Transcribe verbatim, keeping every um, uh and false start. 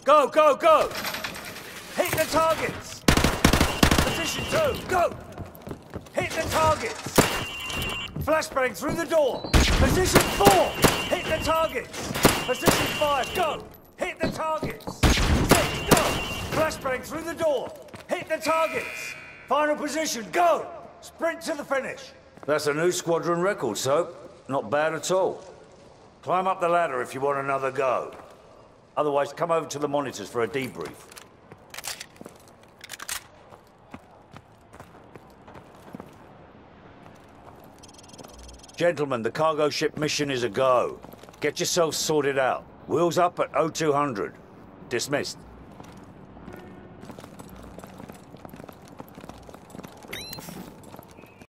Go, go, go! Hit the targets! Position two, go! Hit the targets! Flashbang through the door! Position four! Hit the targets! Position five, go! Hit the targets! Six, go! Flashbang through the door! Hit the targets! Final position, go! Sprint to the finish! That's a new squadron record, Soap. Not bad at all. Climb up the ladder if you want another go. Otherwise, come over to the monitors for a debrief. Gentlemen, the cargo ship mission is a go. Get yourselves sorted out. Wheels up at oh two hundred. Dismissed.